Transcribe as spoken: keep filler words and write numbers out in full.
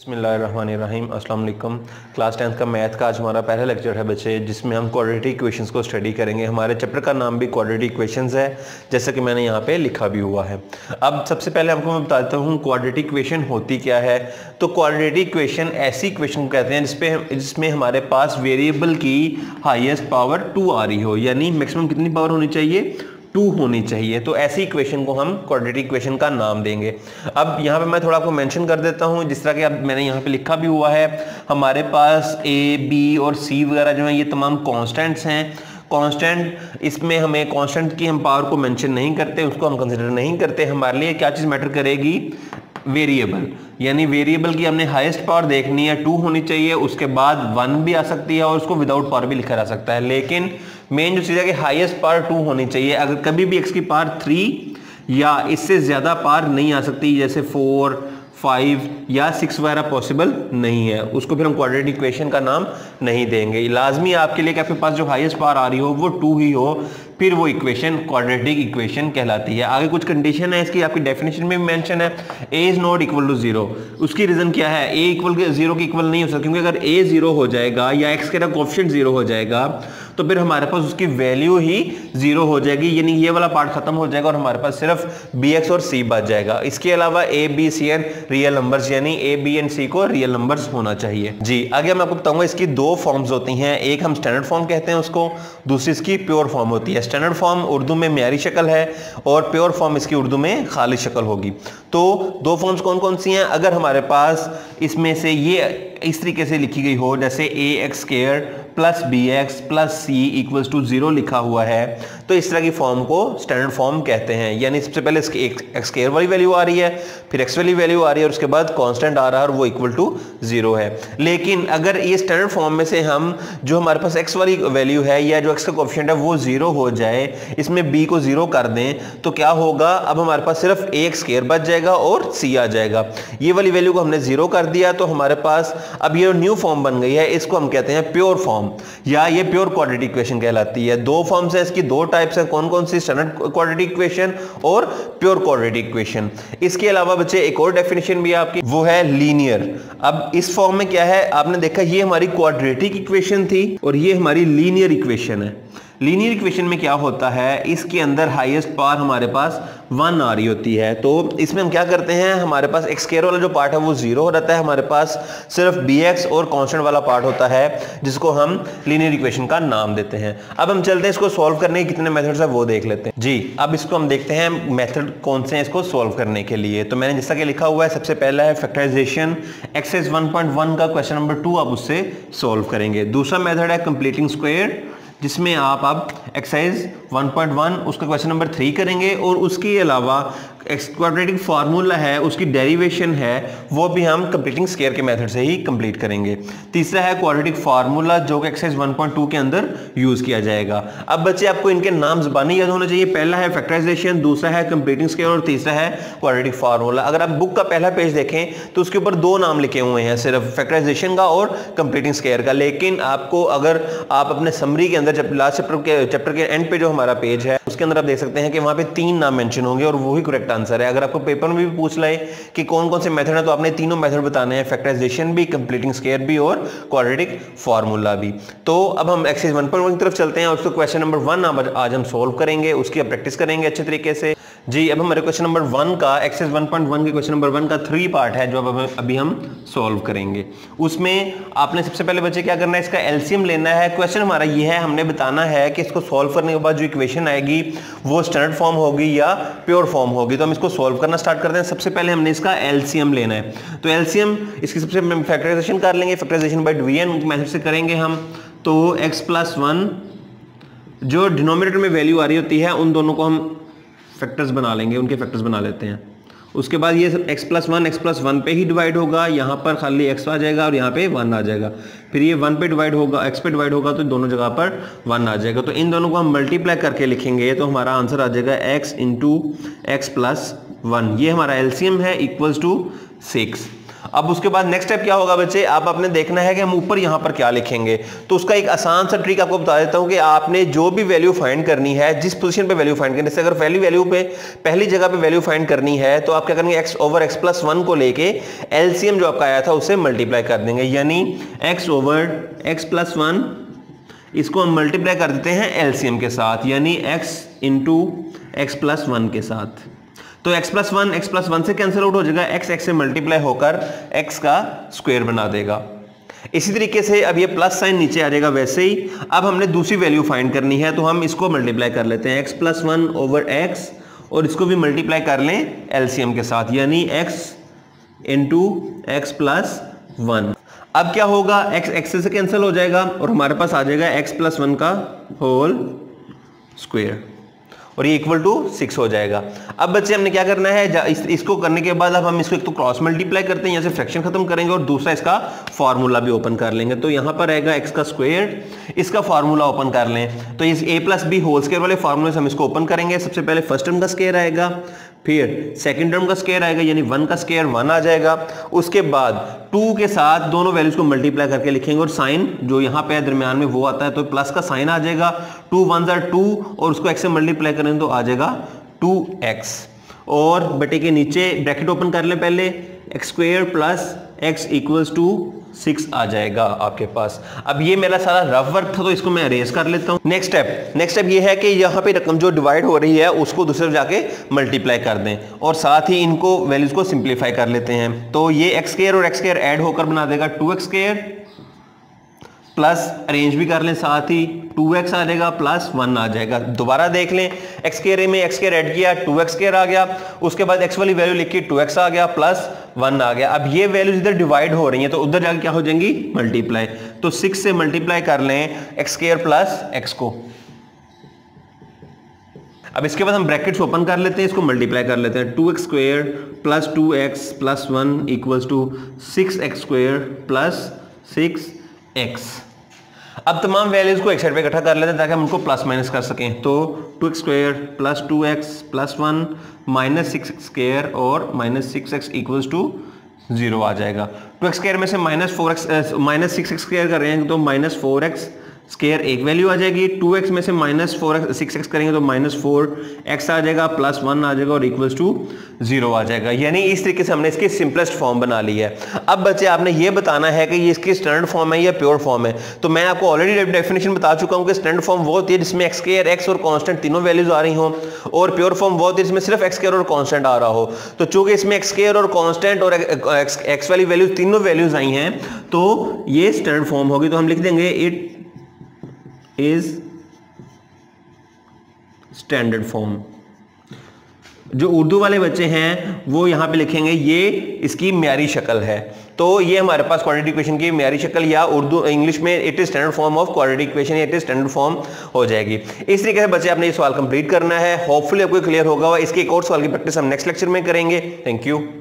बिस्मिल्लाहिर्रहमानिर्रहीम अस्सलाम वालेकुम। क्लास टेंथ का मैथ का आज हमारा पहला लेक्चर है बच्चे, जिसमें हम क्वाड्रेटिक इक्वेशंस को स्टडी करेंगे। हमारे चैप्टर का नाम भी क्वाड्रेटिक इक्वेशंस है, जैसा कि मैंने यहाँ पे लिखा भी हुआ है। अब सबसे पहले आपको मैं बताता हूँ क्वाड्रेटिक इक्वेशन होती क्या है। तो क्वाड्रेटिक इक्वेशन ऐसी इक्वेशन को कहते हैं जिसपे जिसमें हमारे पास वेरिएबल की हाईएस्ट पावर टू आ रही हो, यानी मैक्सिमम कितनी पावर होनी चाहिए, टू होनी चाहिए। तो ऐसी इक्वेशन को हम क्वाड्रेटिक इक्वेशन का नाम देंगे। अब यहाँ पे मैं थोड़ा आपको मेंशन कर देता हूँ, जिस तरह कि अब मैंने यहाँ पे लिखा भी हुआ है। हमारे पास ए बी और सी वगैरह जो है ये तमाम कांस्टेंट्स हैं। कांस्टेंट, इसमें हमें कांस्टेंट की हम पावर को मेंशन नहीं करते, उसको हम कंसिडर नहीं करते। हमारे लिए क्या चीज़ मैटर करेगी, वेरिएबल, यानी वेरिएबल की हमने हाईएस्ट पावर देखनी है, टू होनी चाहिए। उसके बाद वन भी आ सकती है और उसको विदाउट पावर भी लिखा जा सकता है, लेकिन मेन जो चीज़ है कि हाईएस्ट पावर टू होनी चाहिए। अगर कभी भी एक्स की पावर थ्री या इससे ज़्यादा पावर नहीं आ सकती, जैसे फोर फाइव या सिक्स वगैरह पॉसिबल नहीं है, उसको फिर हम क्वाड्रेटिक इक्वेशन का नाम नहीं देंगे। लाजमी आपके लिए कि आपके पास जो हाईएस्ट पावर आ रही हो वो टू ही हो, फिर वो इक्वेशन क्वाड्रेटिक इक्वेशन कहलाती है। आगे कुछ कंडीशन है इसकी, आपकी डेफिनेशन में भी मेंशन है। A is not equal to zero. उसकी रीजन क्या है, ए इक्वल जीरो के इक्वल नहीं हो सकता, क्योंकि अगर ए जीरो हो जाएगा या एक्स का कोएफिशिएंट जीरो हो जाएगा तो फिर हमारे पास उसकी वैल्यू ही जीरो हो जाएगी, यानी ये वाला पार्ट खत्म हो जाएगा और हमारे पास सिर्फ बी एक्स और सी बच जाएगा। इसके अलावा A B C N real numbers, यानी ए बी एंड सी को रियल नंबर्स होना चाहिए। जी आगे मैं आपको बताऊंगा इसकी दो फॉर्म्स होती हैं, एक हम स्टैंडर्ड फॉर्म कहते हैं उसको, दूसरी इसकी प्योर फॉर्म होती है। स्टैंडर्ड फॉर्म उर्दू में म्यारी शक्ल है और प्योर फॉर्म इसकी उर्दू में खाली शक्ल होगी। तो दो फॉर्म्स कौन कौन सी हैं, अगर हमारे पास इसमें से ये इस तरीके से लिखी गई हो, जैसे A X square plus B X plus C equals to zero लिखा हुआ है, तो इस तरह की फॉर्म को स्टैंडर्ड फॉर्म कहते हैं। यानी सबसे पहले इसकी एक्स स्क्वायर वाली वैल्यू आ रही है, फिर एक्स वाली वैल्यू आ रही है और उसके बाद कांस्टेंट आ रहा है और वो इक्वल टू जीरो है। लेकिन अगर ये स्टैंडर्ड फॉर्म में से हम जो हमारे पास एक्स वाली वैल्यू है या जो एक्स का कोएफिशिएंट है वो जीरो हो जाए, इसमें बी को जीरो कर दें, तो क्या होगा, अब हमारे पास सिर्फ ए एक्स स्क्वायर बच जाएगा और सी आ जाएगा। ये वाली वैल्यू को हमने जीरो कर दिया तो हमारे पास अब ये न्यू फॉर्म बन गई है, इसको हम कहते हैं प्योर फॉर्म या ये प्योर क्वाड्रेटिक इक्वेशन कहलाती है। दो फॉर्म्स है इसकी, दो टाइप्स है, कौन कौन सी, स्टैंडर्ड क्वाड्रेटिक इक्वेशन और प्योर क्वाड्रेटिक इक्वेशन। इसके अलावा बच्चे एक और डेफिनेशन भी आपकी, वो है लीनियर। अब इस फॉर्म में क्या है, आपने देखा ये हमारी क्वाड्रेटिक इक्वेशन थी और ये हमारी लीनियर इक्वेशन है। लीनियर इक्वेशन में क्या होता है, इसके अंदर हाईएस्ट पावर हमारे पास वन आ रही होती है। तो इसमें हम क्या करते हैं, हमारे पास एक्स स्क्वायर वाला जो पार्ट है वो जीरो हो जाता है, हमारे पास सिर्फ बी एक्स और कांस्टेंट वाला पार्ट होता है, जिसको हम लीनियर इक्वेशन का नाम देते हैं। अब हम चलते हैं इसको सॉल्व करने के कितने मेथड्स है वो देख लेते हैं। जी अब इसको हम देखते हैं मेथड कौन से हैं इसको सॉल्व करने के लिए। तो मैंने जैसा कि लिखा हुआ है, सबसे पहला है factorization. Exercise one point one का क्वेश्चन नंबर टू आप उससे सॉल्व करेंगे। दूसरा मेथड है कंप्लीटिंग स्क्वायर, जिसमें आप अब एक्सरसाइज वन पॉइंट वन उसका क्वेश्चन नंबर थ्री करेंगे और उसके अलावा क्वाड्रेटिक फार्मूला है उसकी डेरिवेशन है वो भी हम कंप्लीटिंग स्क्वायर के मेथड से ही कंप्लीट करेंगे। तीसरा है क्वाड्रेटिक फार्मूला, जो कि एक्सरसाइज वन पॉइंट टू के अंदर यूज किया जाएगा। अब बच्चे आपको इनके नाम ज़बानी याद होना चाहिए, पहला है फैक्टराइजेशन, दूसरा है कंप्लीटिंग स्क्वायर और तीसरा है क्वाड्रेटिक फार्मूला। अगर आप बुक का पहला पेज देखें तो उसके ऊपर दो नाम लिखे हुए हैं, सिर्फ फैक्टराइजेशन का और कंप्लीटिंग स्क्वायर का। लेकिन आपको अगर आप अपने समरी के अंदर जब लास्ट चैप्टर के चैप्टर के एंड पे जो हमारा पेज है उसके अंदर आप देख सकते हैं कि वहां पे तीन नाम मेंशन होंगे और वही करेक्ट आंसर है। अगर आपको पेपर में भी पूछ लाए कि कौन कौन से मेथड है तो आपने तीनों मेथड बताने हैं, फैक्टराइजेशन भी, कंप्लीटिंग स्क्वायर भी और क्वाड्रेटिक फार्मूला भी। तो अब हम एक्सरसाइज वन पॉइंट वन की तरफ चलते हैं और उसको क्वेश्चन नंबर वन आज हम सोल्व करेंगे, उसकी प्रैक्टिस करेंगे अच्छे तरीके से। जी अब हमारे क्वेश्चन नंबर वन का, एक्सरसाइज वन पॉइंट वन के क्वेश्चन नंबर वन का थ्री पार्ट है जो अब अभी हम सॉल्व करेंगे। उसमें आपने सबसे पहले बच्चे क्या करना है, इसका एलसीएम लेना है। क्वेश्चन हमारा ये है, हमने बताना है कि इसको सॉल्व करने के बाद जो इक्वेशन आएगी वो स्टैंडर्ड फॉर्म होगी या प्योर फॉर्म होगी। तो हम इसको सॉल्व करना स्टार्ट करते हैं। सबसे पहले हमने इसका एलसीएम लेना है, तो एलसीएम इसकी सबसे फैक्टराइजेशन कर लेंगे, फैक्टराइजेशन बाय डिवीजन मेथड से करेंगे हम। तो एक्स प्लस वन जो डिनोमिनेटर में वैल्यू आ रही होती है उन दोनों को हम फैक्टर्स बना लेंगे, उनके फैक्टर्स बना लेते हैं। उसके बाद ये x plus one X plus one पे ही डिवाइड होगा, यहाँ पर खाली x आ जाएगा और यहाँ पे वन आ जाएगा। फिर ये वन पे डिवाइड होगा, x पे डिवाइड होगा तो दोनों जगह पर वन आ जाएगा। तो इन दोनों को हम मल्टीप्लाई करके लिखेंगे तो हमारा आंसर आ जाएगा x into X plus one. ये हमारा एलसीएम है इक्वल्स टू सिक्स। अब उसके बाद नेक्स्ट स्टेप क्या होगा बच्चे, आप आपने देखना है कि हम ऊपर यहाँ पर क्या लिखेंगे। तो उसका एक आसान सा ट्रिक आपको बता देता हूँ कि आपने जो भी वैल्यू फाइंड करनी है, जिस पोजीशन पे वैल्यू फाइंड करनी है, जैसे अगर पहली वैल्यू पे पहली जगह पे वैल्यू फाइंड करनी है तो आप क्या करेंगे, X over X plus one को लेके एलसीएम जो आपका आया था उससे मल्टीप्लाई कर देंगे, यानी X over X plus one इसको हम मल्टीप्लाई कर देते हैं एलसीएम के साथ, यानी x into X plus one के साथ। तो x plus one X plus one से कैंसिल आउट हो जाएगा, x x से मल्टीप्लाई होकर x का स्क्वायर बना देगा। इसी तरीके से अब ये प्लस साइन नीचे आ जाएगा। वैसे ही अब हमने दूसरी वैल्यू फाइंड करनी है तो हम इसको मल्टीप्लाई कर लेते हैं, x plus one over X, और इसको भी मल्टीप्लाई कर लें एलसीएम के साथ, यानी x into X plus one. अब क्या होगा, x x से कैंसिल हो जाएगा और हमारे पास आ जाएगा x प्लस वन का होल स्क्वायर, और ये इक्वल टू सिक्स हो जाएगा। अब बच्चे हमने क्या करना है, इस, इसको करने के बाद अब हम इसको एक तो क्रॉस मल्टीप्लाई करते हैं, यहाँ से फ्रैक्शन खत्म करेंगे, और दूसरा इसका फार्मूला भी ओपन कर लेंगे। तो यहाँ पर रहेगा x का स्क्वायर, इसका फार्मूला ओपन कर लें। तो इस a plus B whole square वाले फार्मूले से हम इसको ओपन करेंगे। सबसे पहले फर्स्ट टर्म का स्क्वायर आएगा, फिर सेकंड टर्म का स्क्वायर आएगा, यानी वन का स्क्वायर वन आ जाएगा। उसके बाद टू के साथ दोनों वैल्यूज को मल्टीप्लाई करके लिखेंगे, और साइन जो यहाँ पे दरमियान में वो आता है, तो प्लस का साइन आ जाएगा, टू वन जार टू, और उसको एक्स से मल्टीप्लाई करेंगे तो आ जाएगा टू एक्स, और बटे के नीचे ब्रैकेट ओपन कर लें पहले, X square plus X equals to six आ जाएगा आपके पास। अब ये मेरा सारा रफ वर्क था तो इसको मैं अरेज कर लेता हूँ। नेक्स्ट स्टेप नेक्स्ट स्टेप ये है कि यहाँ पे रकम जो डिवाइड हो रही है उसको दूसरे जाके मल्टीप्लाई कर दें, और साथ ही इनको वैल्यूज को सिंप्लीफाई कर लेते हैं। तो ये एक्स स्क्वायर और एक्स स्क्वायर ऐड होकर बना देगा two X square, plus arrange भी कर लें, साथ ही टू एक्स आ जाएगा प्लस वन आ जाएगा। दोबारा देख लें, एक्स स्क्वायर में एक्स स्क्वायर ऐड किया, टू एक्स स्क्वायर आ गया, उसके बाद एक्स वाली वैल्यू लिखी, टू एक्स आ गया प्लस वन आ गया। अब ये वैल्यूज इधर डिवाइड हो रही हैं तो उधर जाके क्या हो जाएंगी, मल्टीप्लाई। तो सिक्स से मल्टीप्लाई कर लें एक्स स्क्वायर प्लस एक्स को। अब इसके बाद हम ब्रैकेट्स ओपन कर लेते हैं, इसको मल्टीप्लाई कर लेते हैं, two X square plus two X plus one equals to six X square plus six X. अब तमाम वैल्यूज को एक साइड पे इकट्ठा कर लेते हैं ताकि हम उनको प्लस माइनस कर सकें। तो two X square plus two X plus one minus six X square और minus six X equals to zero आ जाएगा। टू एक्स स्क्वायर में से minus four X minus six X square कर रहे हैं तो माइनस फोर एक्स स्क्वायर एक वैल्यू आ जाएगी। टू एक्स में से minus four X six X करेंगे तो माइनस फोर एक्स आ जाएगा प्लस वन आ जाएगा और इक्वल्स टू जीरो आ जाएगा। यानी इस तरीके से हमने इसकी सिंपलेस्ट फॉर्म बना ली है। अब बच्चे आपने ये बताना है कि ये इसकी स्टैंडर्ड फॉर्म है या प्योर फॉर्म है। तो मैं आपको ऑलरेडी डेफिनेशन बता चुका हूँ कि स्टैंडर्ड फॉर्म वो होती है जिसमें एक्स स्क्वायर एक्स और कांस्टेंट तीनों वैल्यूज आ रही हों, और प्योर फॉर्म वो होती है जिसमें सिर्फ एक्स स्क्वायर और कांस्टेंट आ रहा हो। तो चूंकि इसमें एक्स स्क्वायर और कांस्टेंट और एक्स वाली वैल्यूज तीनों वैल्यूज आई हैं तो ये स्टैंडर्ड फॉर्म होगी। तो हम लिख देंगे इट इज स्टैंडर्ड फॉर्म। जो उर्दू वाले बच्चे हैं वो यहां पे लिखेंगे ये इसकी म्यारी शक्ल है। तो ये हमारे पास क्वाड्रेटिक इक्वेशन की म्यारी शक्ल या उर्दू इंग्लिश में it is standard form of quadratic equation या इट इज स्टैंडर्ड फॉर्म हो जाएगी। इस तरीके से बच्चे आपने ये सवाल कंप्लीट करना है। होपफुली आपको क्लियर होगा। इसके एक और सवाल की प्रैक्टिस हम नेक्स्ट लेक्चर में करेंगे। Thank you.